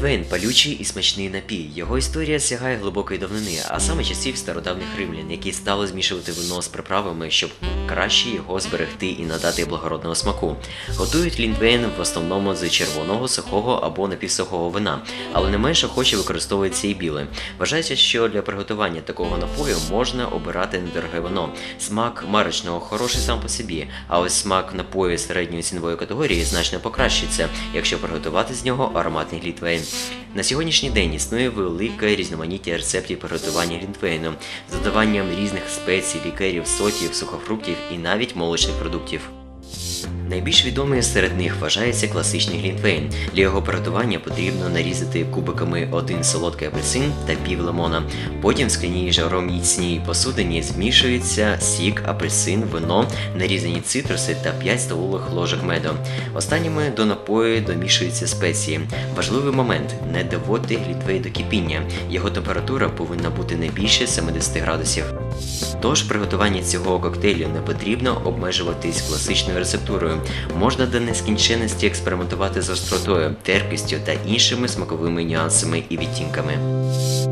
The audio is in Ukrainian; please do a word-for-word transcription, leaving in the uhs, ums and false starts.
Глінтвейн – палючий і смачний напій. Його історія сягає глибокої давнини, а саме часів стародавніх римлян, які стали змішувати вино з приправами, щоб краще його зберегти і надати благородного смаку. Готують глінтвейн в основному з червоного, сухого або напівсухого вина, але не менш охоче використовується і біле. Вважається, що для приготування такого напою можна обирати недороге вино. Смак марочного хороший сам по собі, а ось смак напою середньої цінової категорії значно покращиться, якщо приготувати з нього ароматний глінтвейн. На сьогоднішній день існує велике різноманіття рецептів приготування глінтвейну з додаванням різних спецій, лікерів, соків, сухофруктів і навіть молочних продуктів. Найбільш відомий серед них вважається класичний глінтвейн. Для його приготування потрібно нарізати кубиками один солодкий апельсин та пів лимона. Потім в скляній жароміцній посудині змішується сік, апельсин, вино, нарізані цитруси та п'ять столових ложок меду. Останніми до напою домішуються спеції. Важливий момент – не доводьте глінтвейн до кипіння. Його температура повинна бути не більше сімдесят градусів. Тож приготування цього коктейлю не потрібно обмежуватись класичною рецептурою. Можна до нескінченності експериментувати з остротою, терпкістю та іншими смаковими нюансами і відтінками.